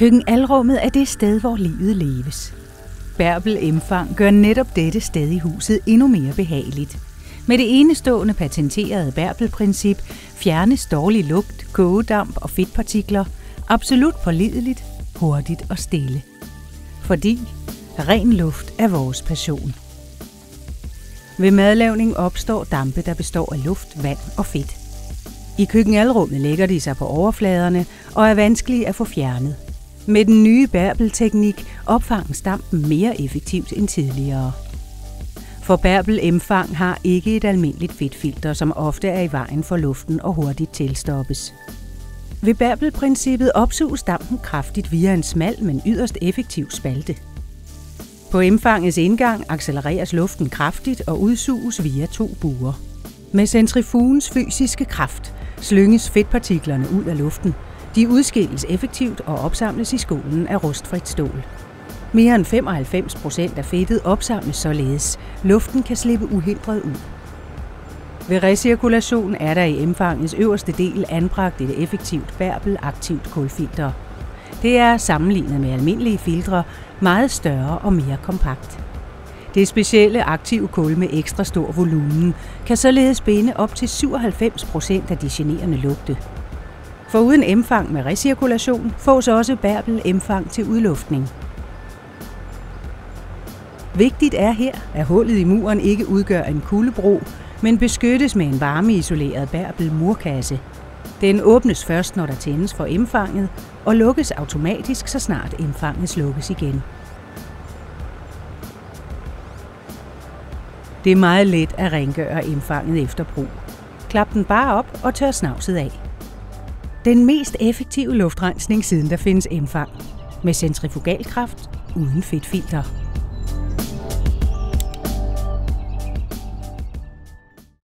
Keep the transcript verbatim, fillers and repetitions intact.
Køkkenalrummet er det sted, hvor livet leves. Bærbel Emfang gør netop dette sted i huset endnu mere behageligt. Med det enestående patenterede Bærbel-princip fjernes dårlig lugt, kogedamp og fedtpartikler absolut pålideligt, hurtigt og stille. Fordi ren luft er vores passion. Ved madlavning opstår dampe, der består af luft, vand og fedt. I køkkenalrummet lægger de sig på overfladerne og er vanskelige at få fjernet. Med den nye Bærbel-teknik opfanges dampen mere effektivt end tidligere. For Bærbel Emfang har ikke et almindeligt fedtfilter, som ofte er i vejen for luften og hurtigt tilstoppes. Ved Bærbel-princippet opsuges dampen kraftigt via en smal, men yderst effektiv spalte. På Emfangets indgang accelereres luften kraftigt og udsuges via to buer. Med centrifugens fysiske kraft slynges fedtpartiklerne ud af luften. De udskilles effektivt og opsamles i skålen af rustfrit stål. Mere end femoghalvfems procent af fedtet opsamles således. Luften kan slippe uhindret ud. Ved recirkulation er der i Emfangets øverste del anbragt et effektivt Bærbel-aktivt kulfilter. Det er sammenlignet med almindelige filtre meget større og mere kompakt. Det specielle aktive kul med ekstra stor volumen kan således binde op til syvoghalvfems procent af de generende lugte. Foruden Emfang med recirkulation fås også Bærbel Emfang til udluftning. Vigtigt er her, at hullet i muren ikke udgør en kuldebro, men beskyttes med en varmeisoleret Bærbel murkasse. Den åbnes først, når der tændes for Emfanget, og lukkes automatisk, så snart Emfanget slukkes igen. Det er meget let at rengøre Emfanget efter brug. Klap den bare op og tør snavset af. Den mest effektive luftrensning siden der findes Emfang. Med centrifugalkraft uden fedtfilter.